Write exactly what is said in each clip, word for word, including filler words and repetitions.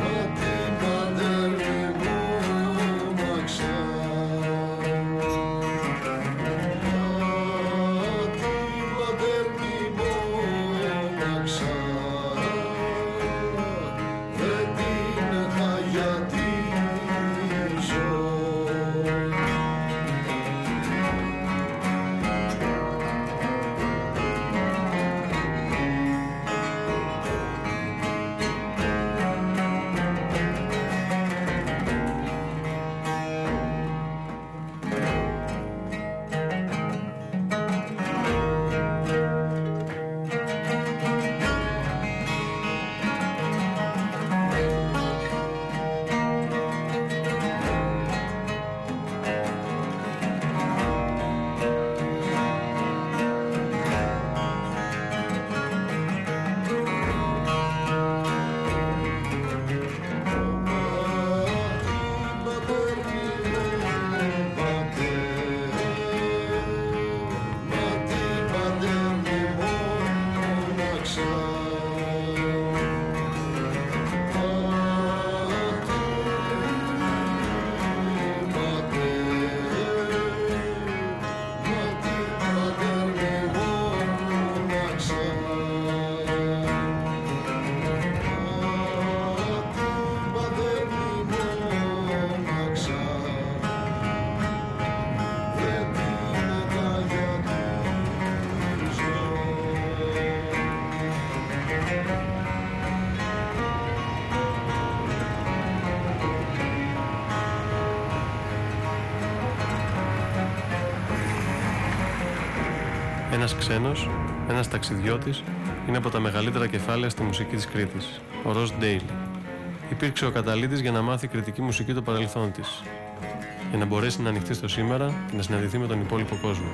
Ένας ξένος, ένας ταξιδιώτης, είναι από τα μεγαλύτερα κεφάλαια στη μουσική της Κρήτης, ο Ροζ Ντέιλι. Υπήρξε ο καταλήτης για να μάθει κρητική μουσική το παρελθόν της, για να μπορέσει να ανοιχτεί στο σήμερα και να συναντηθεί με τον υπόλοιπο κόσμο.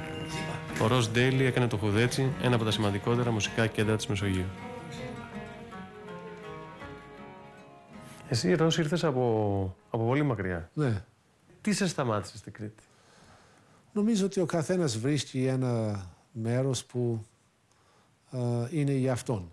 Ο Ροζ Ντέιλι έκανε το Χουδέτσι ένα από τα σημαντικότερα μουσικά κέντρα της Μεσογείου. Εσύ, Ροζ, ήρθες από, από πολύ μακριά. Ναι. Τι σε σταμάτησε στην Κρήτη? Νομίζω ότι ο καθένας βρίσκει ένα μέρος που α, είναι για αυτόν.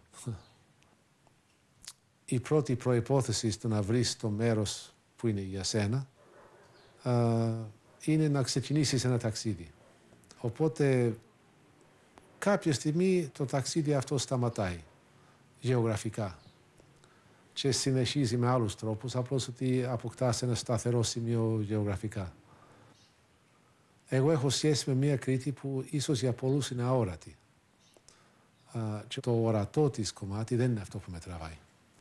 Η πρώτη προϋπόθεση στο να βρεις το μέρος που είναι για σένα α, είναι να ξεκινήσεις ένα ταξίδι. Οπότε κάποια στιγμή το ταξίδι αυτό σταματάει γεωγραφικά και συνεχίζει με άλλους τρόπους, απλώς ότι αποκτάς ένα σταθερό σημείο γεωγραφικά. Εγώ έχω σχέση με μια Κρήτη που ίσως για πολλούς είναι αόρατη. Α, και το ορατό της κομμάτι δεν είναι αυτό που με τραβάει.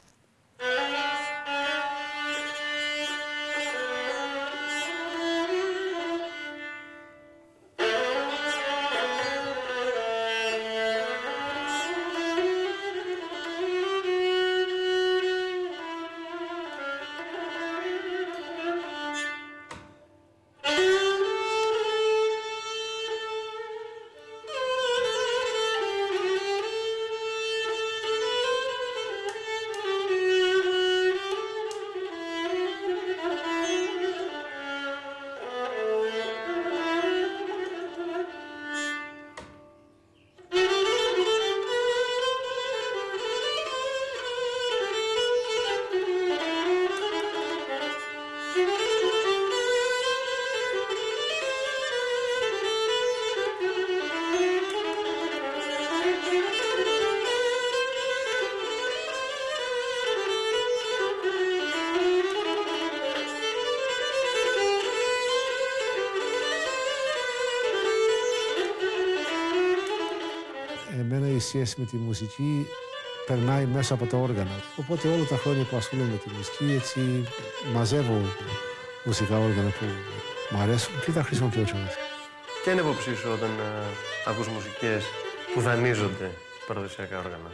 Εμένα η σχέση με τη μουσική περνάει μέσα από τα όργανα. Οπότε όλα τα χρόνια που ασχολούμαι με τη μουσική, έτσι μαζεύω μουσικά όργανα που μου αρέσουν και τα χρησιμοποιώ κιόλας. Ποια είναι η άποψή σου όταν ε, ακούς μουσικές που δανείζονται παραδοσιακά όργανα?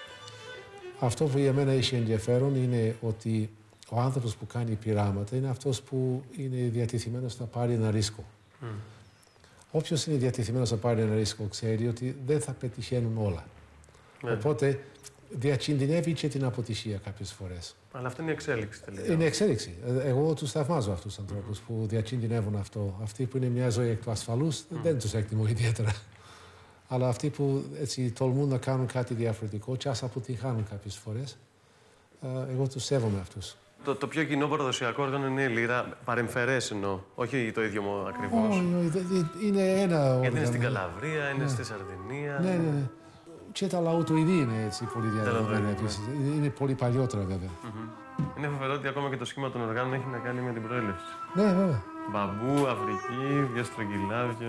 Αυτό που για μένα έχει ενδιαφέρον είναι ότι ο άνθρωπος που κάνει πειράματα είναι αυτός που είναι διατεθειμένος να πάρει ένα ρίσκο. Mm. Όποιος είναι διατεθειμένος να πάρει ένα ρίσκο ξέρει ότι δεν θα πετυχαίνουν όλα. Yeah. Οπότε διακινδυνεύει και την αποτυχία κάποιες φορές. Αλλά αυτό είναι η εξέλιξη τελικά. Είναι εξέλιξη. Εγώ τους θαυμάζω αυτούς τους ανθρώπους mm. που διακινδυνεύουν αυτό. Αυτοί που είναι μια ζωή εκ του ασφαλούς mm. δεν τους εκτιμώ ιδιαίτερα. Αλλά αυτοί που έτσι τολμούν να κάνουν κάτι διαφορετικό και ας αποτυγχάνουν κάποιες φορές, εγώ τους σέβομαι αυτούς. Το, το πιο κοινό παραδοσιακό όργανο είναι η λύρα, παρεμφερές εννοώ, όχι το ίδιο μου ακριβώς. Όχι, είναι ένα όργανο. Γιατί είναι στην Καλαβρία, είναι ναι. στη Σαρδινία. Ναι, ναι, ναι. Και τα λαουτοειδή είναι έτσι πολύ διαδεδομένα επίσης. Είναι πολύ παλιότερα βέβαια. Mm-hmm. Είναι φοβερό ότι ακόμα και το σχήμα των οργάνων έχει να κάνει με την προέλευση. Ναι, βέβαια. Μπαμπού, Αφρική, δύο στρογγυλάδια.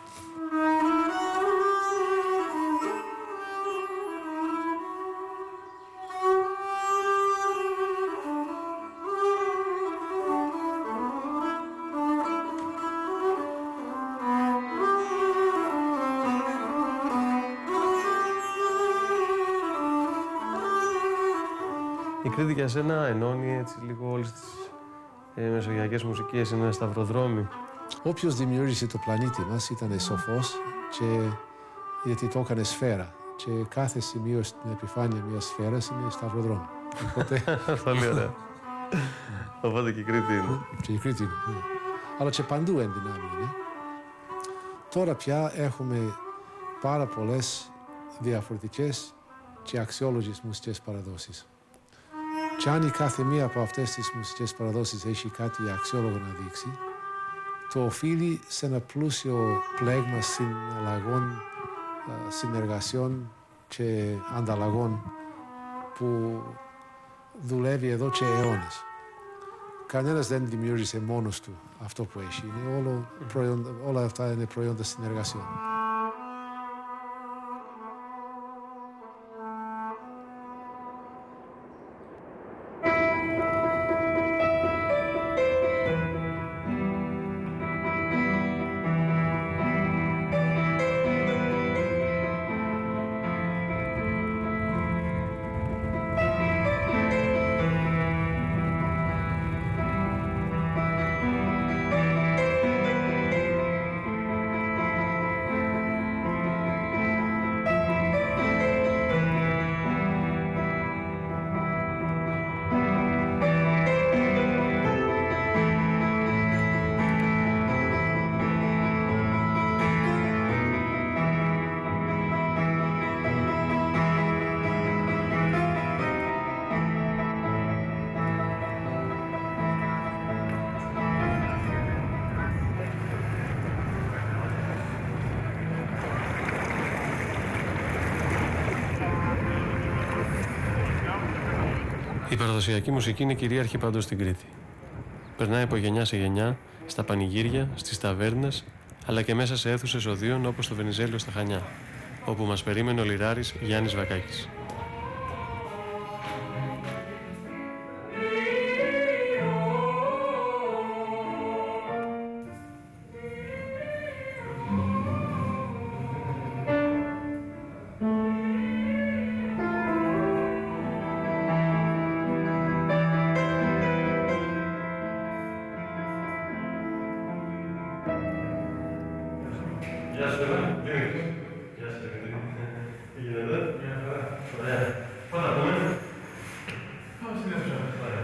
Η Κρήτη για σένα ενώνει έτσι λίγο όλες τις ε, μεσογειακές μουσικές, είναι ένα σταυροδρόμι. Όποιος δημιούργησε το πλανήτη μας ήταν σοφός και γιατί το έκανε σφαίρα. Και κάθε σημείο στην επιφάνεια μιας σφαίρας είναι σταυροδρόμι. Οπότε... Πολύ ωραία. Οπότε και η Κρήτη είναι. Και η Κρήτη είναι. Ναι. Αλλά και παντού εν δυνάμει είναι. Τώρα πια έχουμε πάρα πολλές διαφορετικές και αξιόλογες μουσικές παραδόσεις. Και αν η κάθε μία από αυτές τις μουσικές παραδόσεις έχει κάτι αξιόλογο να δείξει, το οφείλει σε ένα πλούσιο πλέγμα συναλλαγών, συνεργασιών και ανταλλαγών που δουλεύει εδώ και αιώνες. Κανένας δεν δημιούργησε μόνος του αυτό που έχει. Είναι όλο προϊόντα, όλα αυτά είναι προϊόντα συνεργασιών. Η παραδοσιακή μουσική είναι κυρίαρχη παντού στην Κρήτη. Περνάει από γενιά σε γενιά, στα πανηγύρια, στις ταβέρνες, αλλά και μέσα σε αίθουσες οδείων όπως το Βενιζέλιο στα Χανιά, όπου μας περίμενε ο λιράρης Γιάννης Βακάκης. Γεια σου, Λέβα. Γεια σου, Λέβα. Τι γίνεται? Μια χαρά. Ωραία. Πού θα πούμε? Πάμε στην αίθουσα. Ωραία.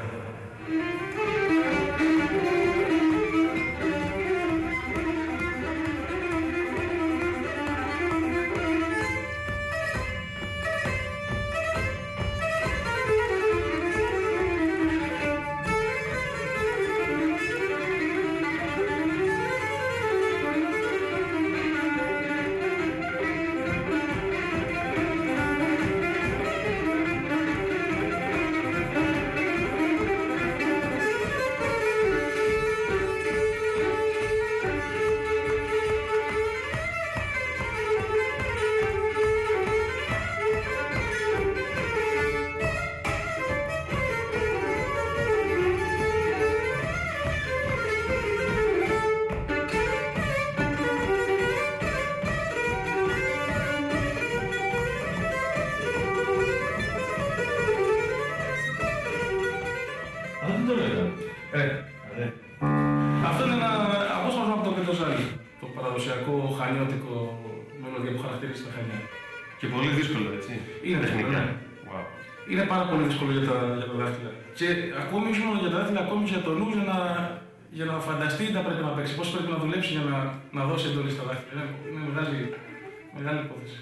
Αυτό είναι ένα απόσπασμα από το Πετροζάλι, το παραδοσιακό χανιώτικο μελωδία που χαρακτηρίζει τα Χανιά. Και πολύ δύσκολο, έτσι. Είναι τεχνικά. Wow. Είναι πάρα πολύ δύσκολο για τα, για τα δάχτυλα. Και ακόμη όχι μόνο για τα δάχτυλα, ακόμη και για το νου, για να, για να φανταστεί τι πρέπει να παίξει, πώς πρέπει να δουλέψει για να, να δώσει εντολή στα δάχτυλα. Είναι, είναι μεγάλη, μεγάλη υπόθεση.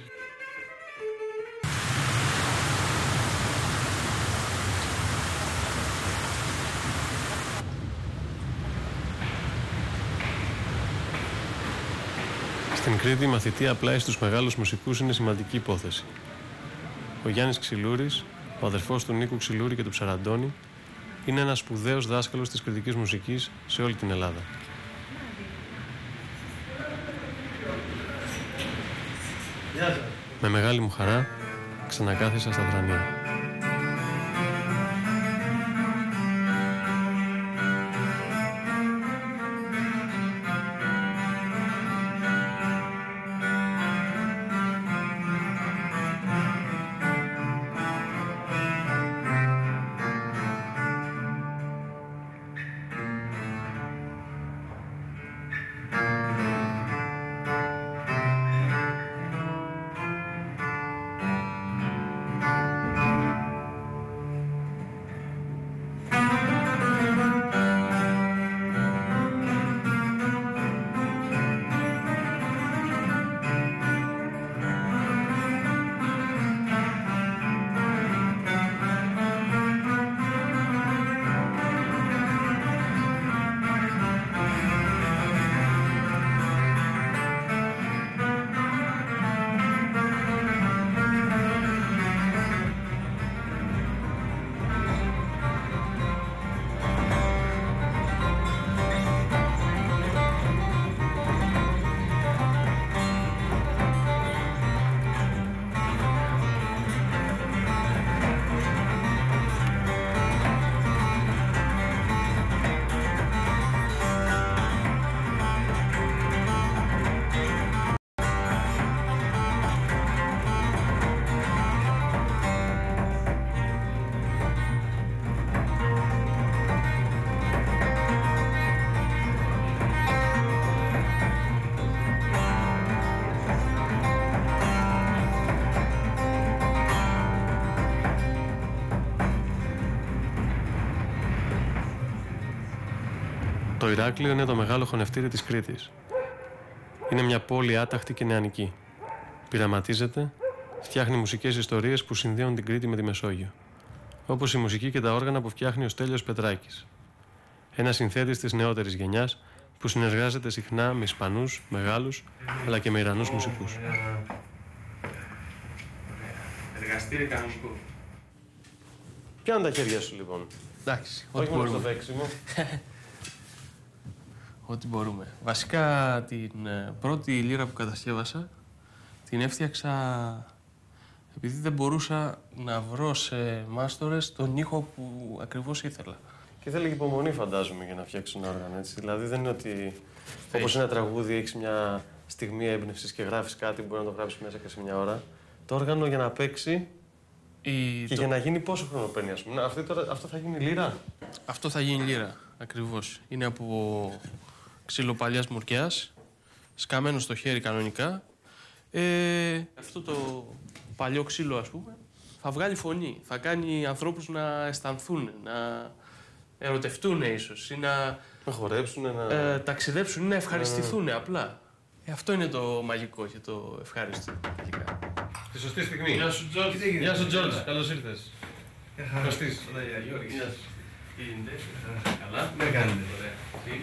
Στην Κρήτη, η μαθητεία πλάι στους μεγάλους μουσικούς είναι σημαντική υπόθεση. Ο Γιάννης Ξυλούρης, ο αδερφός του Νίκου Ξυλούρη και του Ψαραντώνη, είναι ένας σπουδαίος δάσκαλος της κρητικής μουσικής σε όλη την Ελλάδα. Με μεγάλη μου χαρά, ξανακάθισα στα Δρανία. Το Ηράκλειο είναι το μεγάλο χωνευτήρι της Κρήτης. Είναι μια πόλη άταχτη και νεανική. Πειραματίζεται, φτιάχνει μουσικές ιστορίες που συνδέουν την Κρήτη με τη Μεσόγειο. Όπως η μουσική και τα όργανα που φτιάχνει ο Στέλιος Πετράκης. Ένας συνθέτης της νεότερης γενιάς που συνεργάζεται συχνά με Ισπανούς, μεγάλους, αλλά και με Ιρανούς μουσικούς. Εργαστήρι κανονικό. Πιάνε τα χέρια σου λοιπόν. Εντάξει, όχι μόνο στο παίξιμο. Ό,τι μπορούμε. Βασικά την πρώτη λύρα που κατασκεύασα την έφτιαξα επειδή δεν μπορούσα να βρω σε μάστορες τον ήχο που ακριβώς ήθελα. Και θέλει και υπομονή, φαντάζομαι, για να φτιάξει ένα όργανο, έτσι. Δηλαδή δεν είναι ότι όπως ένα τραγούδι έχεις μια στιγμή έμπνευσης και γράφεις κάτι που μπορεί να το γράψεις μέσα και σε μια ώρα. Το όργανο για να παίξει Η... και το... για να γίνει πόσο χρόνο παίρνει, ας πούμε. Αυτό, τώρα, αυτό θα γίνει λύρα. Αυτό θα γίνει λύρα, ακριβώς. Είναι από ξύλο παλιάς μουρκιάς, σκαμμένο στο χέρι κανονικά. Ε, αυτό το παλιό ξύλο, ας πούμε, θα βγάλει φωνή. Θα κάνει ανθρώπους να αισθανθούν, να ερωτευτούν ίσως ή να, να χορέψουν, να ε, ταξιδέψουν ή να ευχαριστηθούν να... απλά. Ε, αυτό είναι το μαγικό και το ευχάριστο. Τη σωστή στιγμή. Γεια σου, Τζόρτζ. Γεια σου, Τζόρτζ. Καλώς ήρθες. Κωστής. Γιώργης. Γεια σου. Τι γίνεται, καλά. Δεν κάνετε. Ωραία. Τι.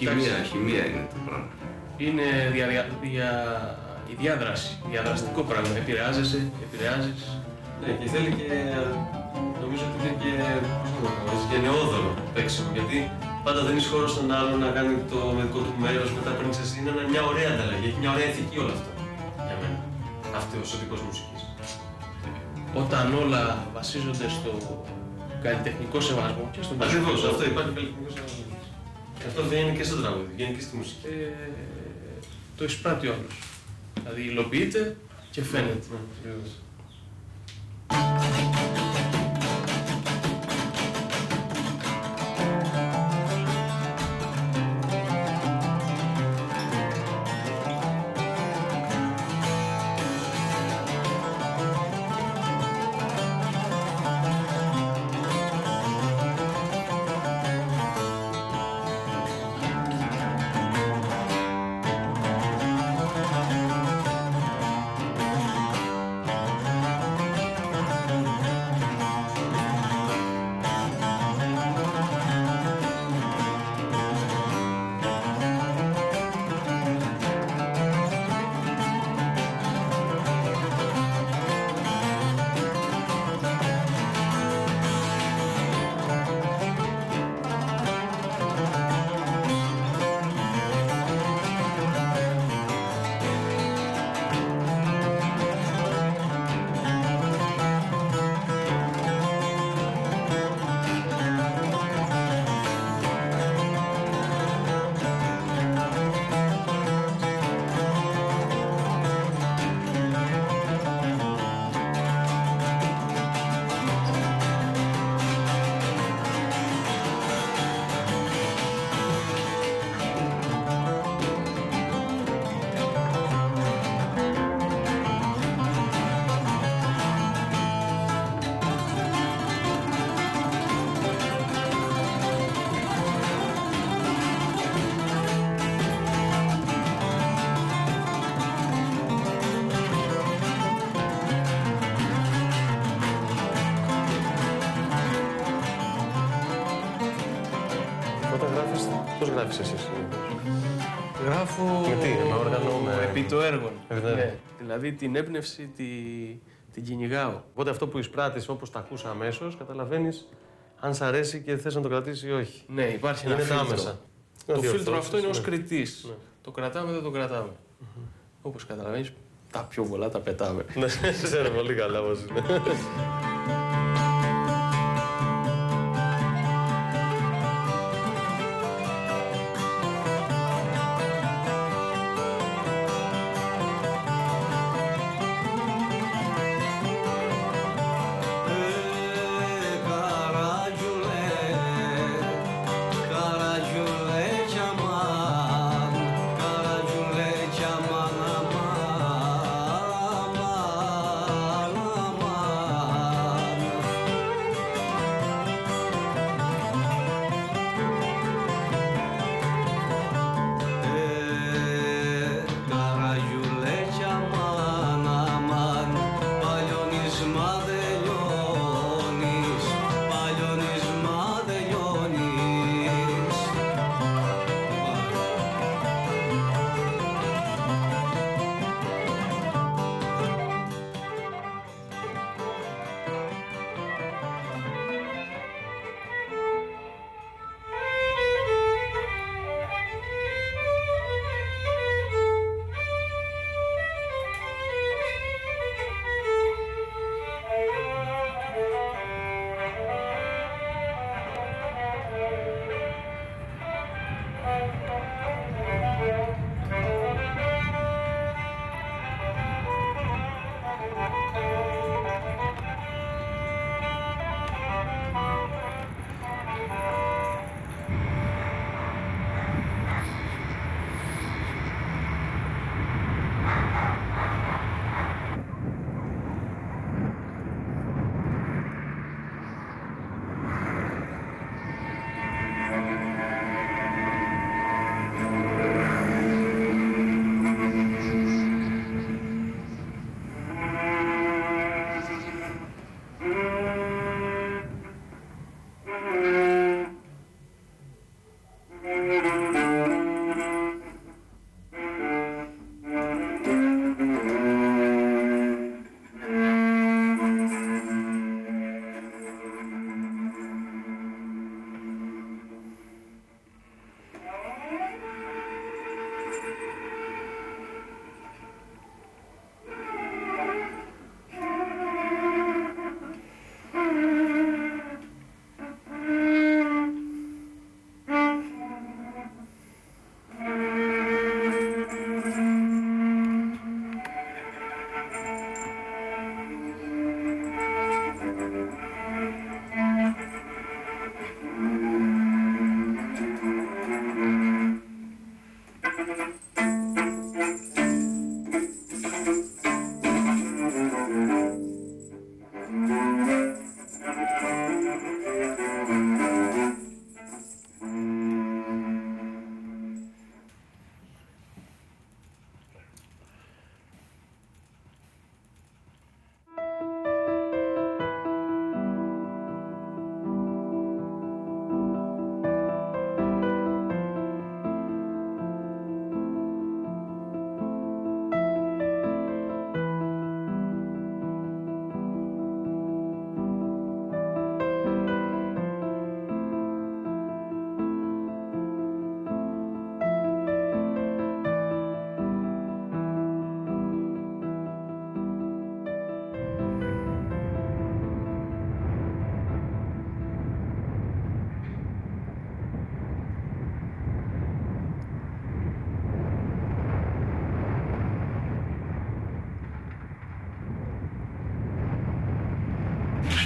Χημεία, χημεία είναι το πράγμα. Είναι δια, δια, δια, η διάδραση, διαδραστικό πράγμα. Επηρεάζεσαι, επηρεάζεις. Ναι, και θέλει και, νομίζω ότι είναι και γενναιόδωρο παίξιμο, γιατί πάντα δίνεις χώρο στον άλλον να κάνει το δικό του μέρος, μετά παίρνεις εσύ. Είναι μια ωραία ανταλλαγή, έχει μια ωραία ηθική όλο αυτό για μένα. Αυτός ο δικός μουσικής. Όταν όλα βασίζονται στο καλλιτεχνικό σεβασμό και στον Ακριβώς, αυτό υπάρχει καλλιτεχνικό σεβασμό. Και αυτό δεν είναι και στο τραγούδι, βγαίνει και στη μουσική. Ε, το εισπράττει ο άλλος. Δηλαδή υλοποιείται και φαίνεται. Ναι, ναι, Πώς γράφεις εσύ? Γράφω με τι, με όργανο, με... επί το έργο. Ε, ναι. Δηλαδή την έμπνευση τη, την κυνηγάω. Οπότε αυτό που εισπράττεις όπως τα ακούς αμέσως, καταλαβαίνεις αν σ' αρέσει και θες να το κρατήσεις ή όχι. Ναι, υπάρχει ένα είναι φίλτρο. άμεσα. Το Είναι φίλτρο αυτό είναι ναι. ως κριτής. Ναι. Το κρατάμε, δεν το κρατάμε. Mm-hmm. Όπως καταλαβαίνεις, τα πιο πολλά τα πετάμε. Ναι, ξέρω πολύ καλά πώς είναι. Aman, aman, aman.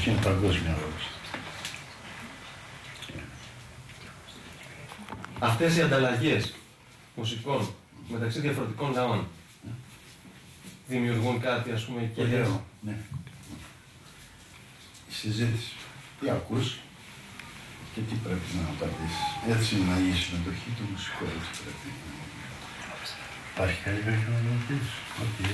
μουσική είναι παγκόσμια γλώσσα. Αυτές οι ανταλλαγές μουσικών μεταξύ διαφορετικών λαών δημιουργούν κάτι, ας πούμε, και για... Ναι. Η συζήτηση. Τι ακούς και τι πρέπει να απαντήσεις. Έτσι να η συμμετοχή του μουσικού, έτσι πρέπει. Υπάρχει κάτι που έχει να μου πεις, ότι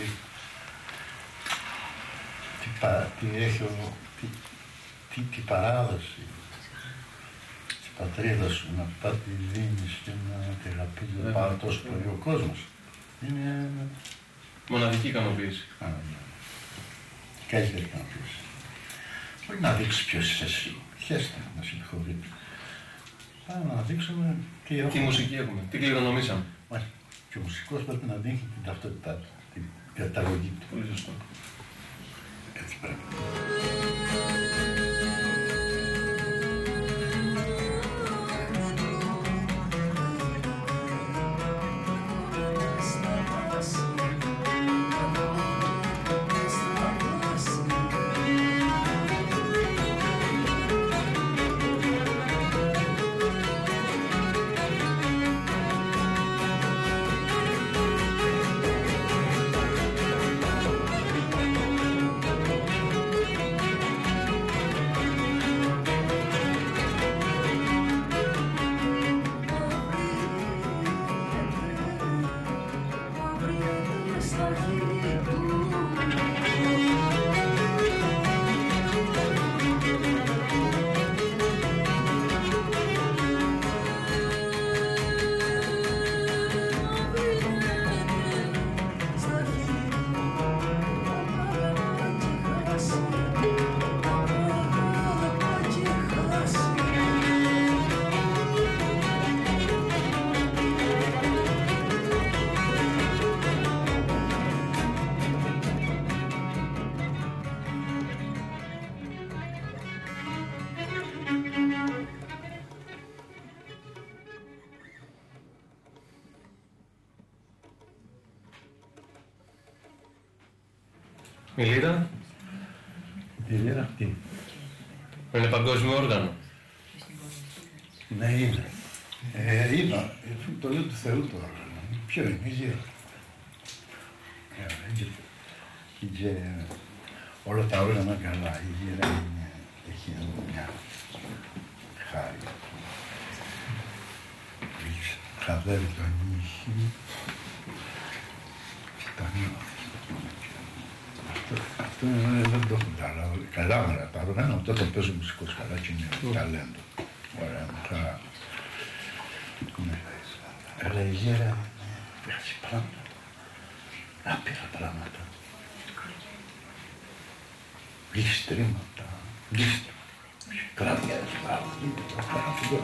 τι, πα, τι έχει, τι, τι, τι παράδοση της πατρίδας σου, να τα τη δίνεις και να τη αγαπείς πάρα τόσο πολύ ο κόσμος. Είναι... μοναδική ικανοποίηση. Α, ναι. Καλύτερη ικανοποίηση. Όχι να δείξεις ποιος είσαι εσύ. Χέστε να συγχωρείτε. Πάμε να δείξουμε τι έχουμε. Τι μουσική έχουμε, τι κληρονομήσαμε. Μάλιστα. Και ο μουσικός πρέπει να δείχνει την ταυτότητά του, την καταγωγή του. Πολύ σωστό. Έτσι πρέπει. Η λύρα. Η λύρα αυτή. Είναι παγκόσμιο όργανο. Ναι, είναι. Ε, είναι. Το λέω του Θεού το όργανο. Ποιο είναι, η λύρα. Και όλα τα όργανα καλά. Η λύρα είναι, έχει μια χάρη. Χαδεύει το νύχι και τα νιώθει. Αυτό δεν το έχουν καλά, καλά μέρα τα όργανα, αυτό το παίζει μουσικός καλά και είναι ταλέντο. Ωραία, μετά... Αλλά η γέρα είναι έτσι πράγματα, άπειρα πράγματα. Γλιστρήματα, γλίστρα, κραυγές, πράγματα.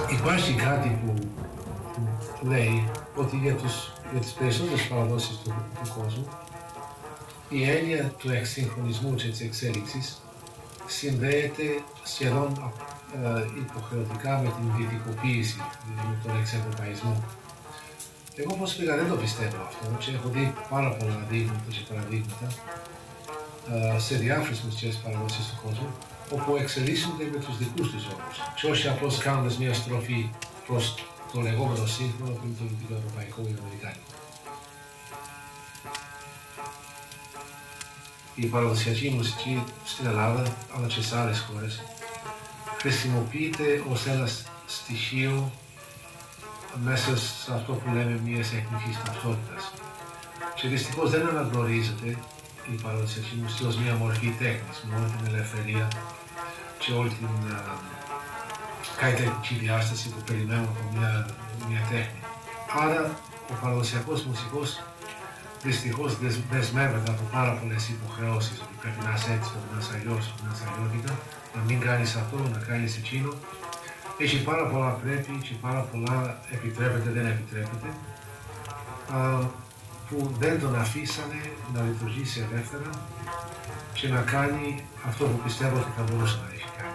Υπάρχει κάτι που λέει ότι για, τους, για τις περισσότερες παραδόσεις του, του κόσμου η έννοια του εξυγχρονισμού και της εξέλιξης συνδέεται σχεδόν ε, υποχρεωτικά με την δυτικοποίηση, δηλαδή με τον εξευρωπαϊσμό. Εγώ προσωπικά δεν το πιστεύω αυτό και έχω δει πάρα πολλά δείγματα και παραδείγματα ε, σε διάφορες μουσικές παραδόσεις του κόσμου όπου εξελίσσονται με τους δικούς τους όρους και όχι απλώς κάνοντας μια στροφή προς το λεγόμενο σύγχρονο που είναι το δυτικοευρωπαϊκό ή αμερικάνικο. Η παραδοσιακή μουσική στην Ελλάδα, αλλά και σε άλλες χώρες, χρησιμοποιείται ως ένα στοιχείο μέσα σε αυτό που λέμε μιας εθνικής ταυτότητας. Και δυστυχώς δεν αναγνωρίζεται η παραδοσιακή μουσική ως μια μορφή τέχνης, με όλη την ελευθερία και όλη την uh, καλλιτεχνική διάσταση που περιμένουμε από μια, μια τέχνη. Άρα, ο παραδοσιακός μουσικός δυστυχώς δεσμεύεται από πάρα πολλές υποχρεώσεις, ότι πρέπει να είσαι έτσι, πρέπει να είσαι αλλιώς, πρέπει να είσαι αλλιώτικα, να μην κάνεις αυτό, να κάνεις εκείνο. Έχει πάρα πολλά πρέπει και πάρα πολλά επιτρέπεται, δεν επιτρέπεται, α, που δεν τον αφήσανε να λειτουργήσει ελεύθερα και να κάνει αυτό που πιστεύω ότι θα μπορούσε να έχει κάνει.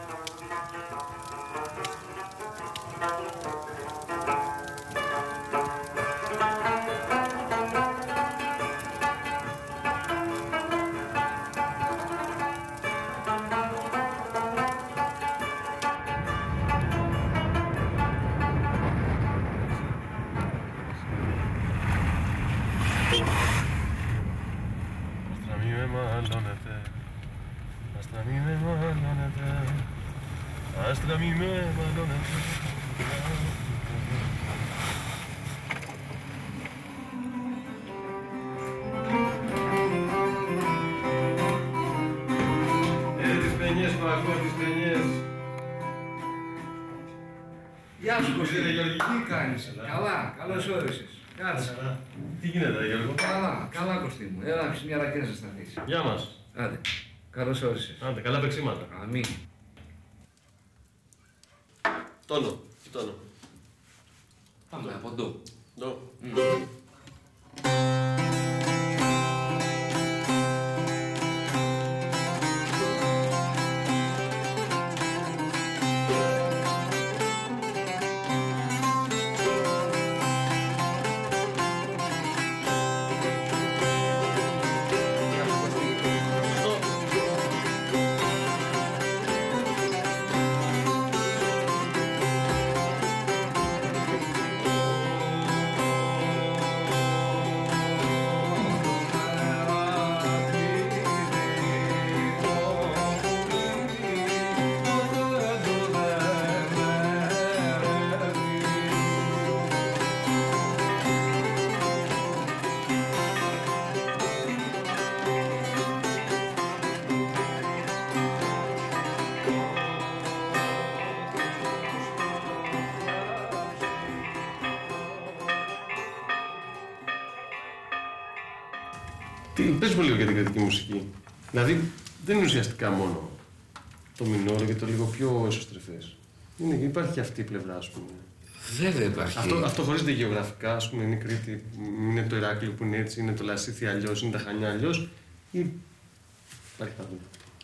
Γεια σου Κωστή, τι κάνεις? Καλά, καλώς όρισες. Κάτσε. Τι γίνεται, ρε Γιώργο? Καλά, καλά Κωστή μου. Έλα να μια ρακέτα να σταθείς. Γεια μας. Άντε, καλώς όρισες. Άντε, καλά παίξήματα. Αμήν. Τόνο, τόνο. Πάμε από εδώ. Ντο. Τι, πες μου λίγο για την κρατική μουσική. Δηλαδή, δεν είναι ουσιαστικά μόνο το μινόρο και το λίγο πιο εσωστρεφές. Είναι, υπάρχει και αυτή η πλευρά, ας πούμε. Βέβαια υπάρχει. Αυτό, αυτό χωρίζεται γεωγραφικά, ας πούμε, είναι η Κρήτη, είναι το Ηράκλειο που είναι έτσι, είναι το Λασίθι αλλιώς, είναι τα Χανιά αλλιώς, ή υπάρχει παντού?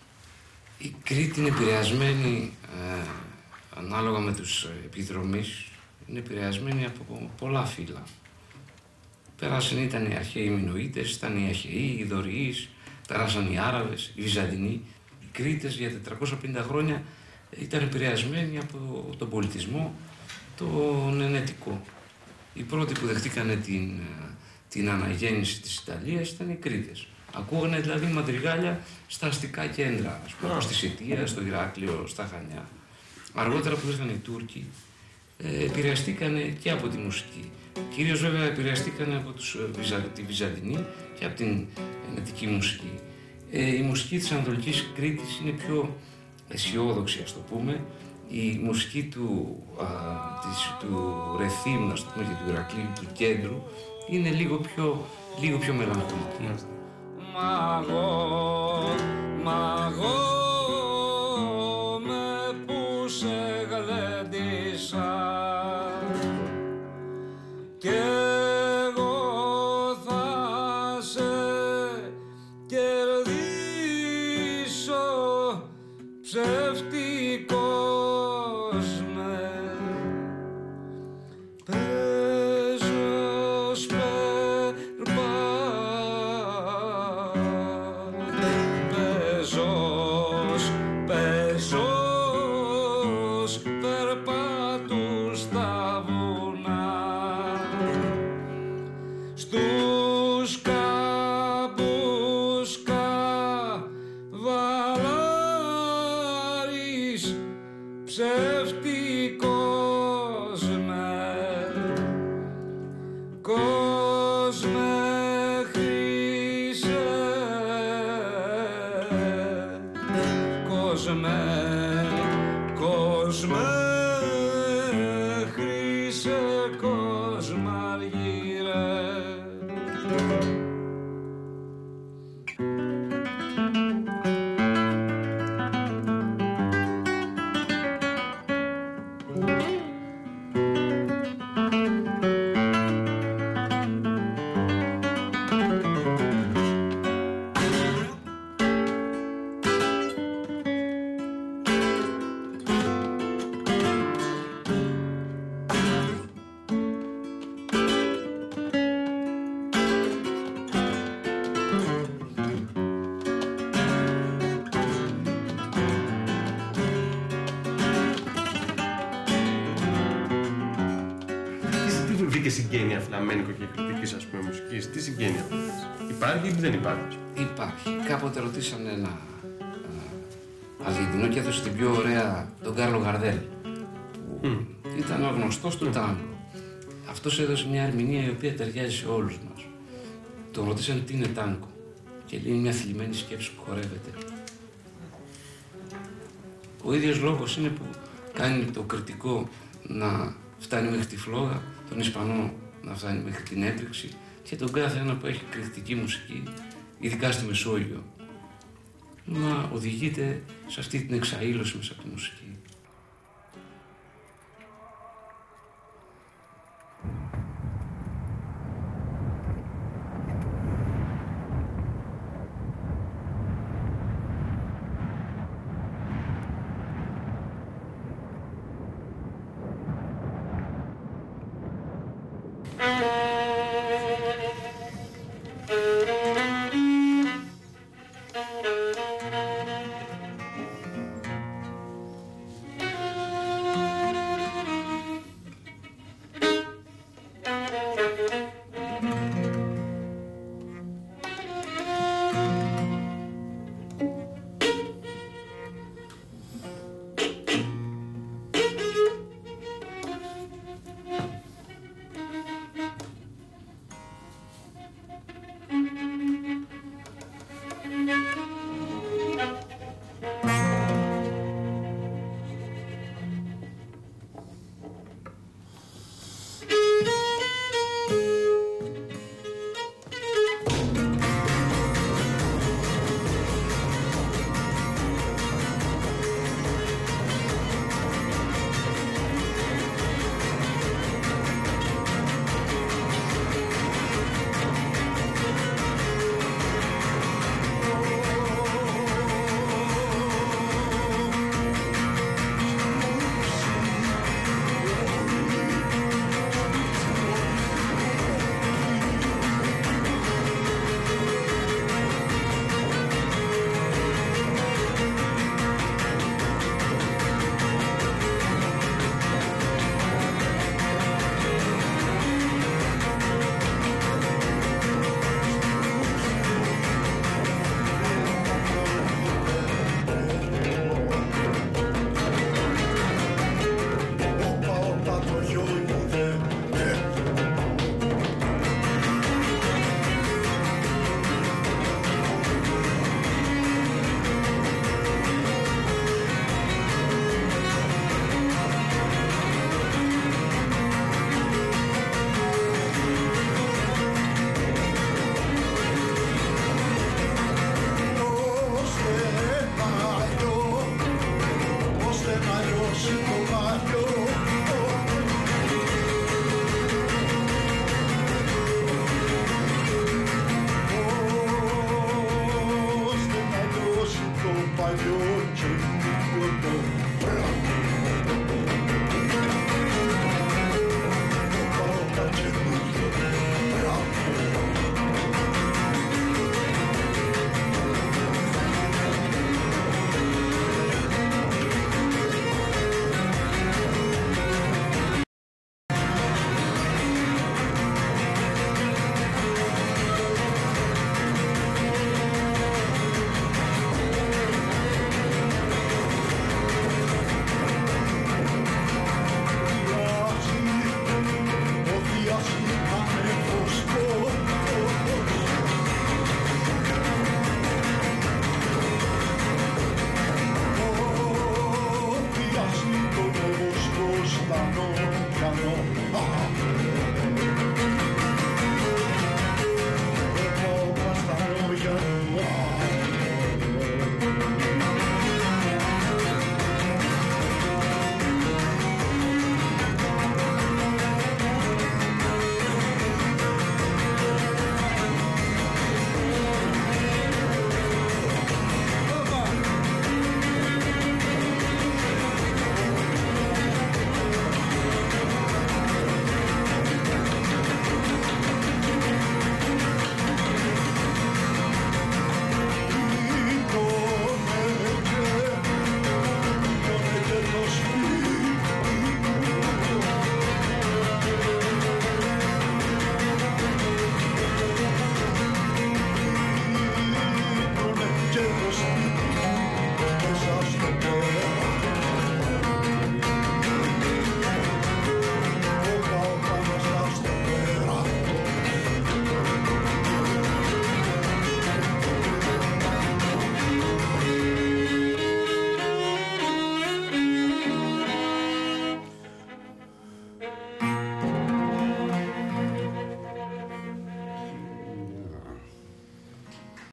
Η Κρήτη είναι επηρεασμένη, ε, ανάλογα με τους επιδρομείς, είναι επηρεασμένη από πολλά φύλλα. Πέρασαν, ήταν οι αρχαίοι Μινωίτες, ήταν οι Αχαιοί, οι Δωριείς, πέρασαν οι Άραβες, οι Βυζαντινοί. Οι Κρήτες για τετρακόσια πενήντα χρόνια ήταν επηρεασμένοι από τον πολιτισμό, τον ενετικό. Οι πρώτοι που δεχτήκανε την, την αναγέννηση της Ιταλίας ήταν οι Κρήτες. Ακούγανε δηλαδή μαντριγάλια στα αστικά κέντρα, ας πούμε, στη Σιτία, στο Ηράκλειο, στα Χανιά. Αργότερα που ήρθαν οι Τούρκοι, ε, επηρεαστήκανε και από τη μουσική. Κυρίως βέβαια επηρεαστήκανε από τους, τη Βυζαντινή και από την ενετική μουσική. Ε, η μουσική της Ανατολικής Κρήτης είναι πιο αισιόδοξη, ας το πούμε. Η μουσική του, α, της, του Ρεθύμ, ας το πούμε, και του Ηρακλείου, του κέντρου, είναι λίγο πιο, λίγο πιο μελαγχολική. Μαγώ, μαγώ, με που σε γλέντισα. ψεύτικος με παίζω σπερπά, παίζος, παίζος περπάτους στα βουνά, στους κάπους καβαλάρης ψεύτικος με κόσμε χρυσέ, κόσμε, κόσμε χρυσέ, κόσμε αργύρε. Τι βρήκε συγγένεια φλαμένικο και κριτικής, ας πούμε, μουσικής? Τι συγγένεια υπάρχει ή δεν υπάρχει? Υπάρχει. Κάποτε ρωτήσανε ένα Αργεντινό και έδωσε την πιο ωραία, τον Κάρλο Γαρδέλ, που mm. ήταν ο γνωστός του τάγκο. Αυτός έδωσε μια ερμηνεία η οποία ταιριάζει σε όλους μας. Τον ρωτήσανε τι είναι τάγκο και λέει μια θλιμμένη σκέψη που χορεύεται. Ο ίδιος λόγος είναι που κάνει το κριτικό να φτάνει μέχρι τη φλόγα, τον Ισπανό να φτάνει μέχρι την έτρεξη και τον κάθε ένα που έχει κριτική μουσική, ειδικά στη Μεσόγειο, να οδηγείται σε αυτή την εξαήλωση μέσα από τη μουσική. Ώστε να λιώσει το μαλλιό